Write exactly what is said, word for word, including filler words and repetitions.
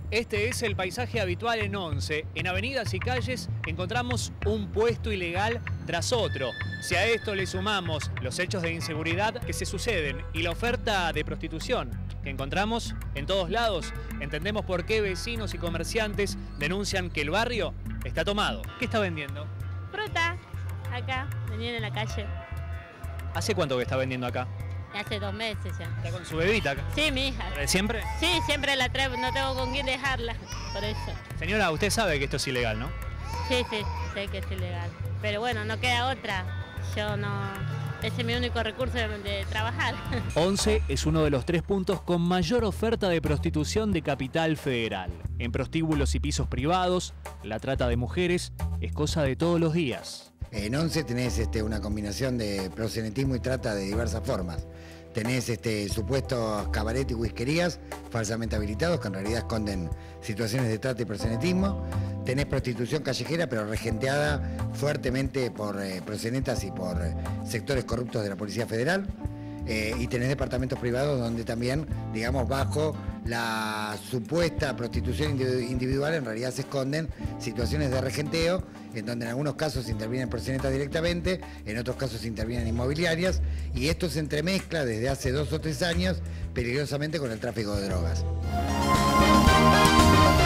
Este es el paisaje habitual en Once. En avenidas y calles encontramos un puesto ilegal tras otro. Si a esto le sumamos los hechos de inseguridad que se suceden y la oferta de prostitución que encontramos en todos lados, entendemos por qué vecinos y comerciantes denuncian que el barrio está tomado. ¿Qué está vendiendo? Fruta, acá, vendiendo en la calle. ¿Hace cuánto que está vendiendo acá? Hace dos meses ya. ¿Está con su bebita acá? Sí, mi hija. ¿De siempre? Sí, siempre la traigo, no tengo con quién dejarla, por eso. Señora, usted sabe que esto es ilegal, ¿no? Sí, sí, sé que es ilegal. Pero bueno, no queda otra. Yo no... Ese es mi único recurso de, de trabajar. Once es uno de los tres puntos con mayor oferta de prostitución de Capital Federal. En prostíbulos y pisos privados, la trata de mujeres es cosa de todos los días. En Once tenés este, una combinación de proxenetismo y trata de diversas formas. Tenés este, supuestos cabaret y whiskerías falsamente habilitados que en realidad esconden situaciones de trata y proxenetismo. Tenés prostitución callejera pero regenteada fuertemente por eh, proxenetas y por eh, sectores corruptos de la Policía Federal. Eh, y tenés departamentos privados donde también, digamos, bajo la supuesta prostitución individual en realidad se esconden situaciones de regenteo, en donde en algunos casos intervienen proxenetas directamente, en otros casos intervienen inmobiliarias, y esto se entremezcla desde hace dos o tres años peligrosamente con el tráfico de drogas.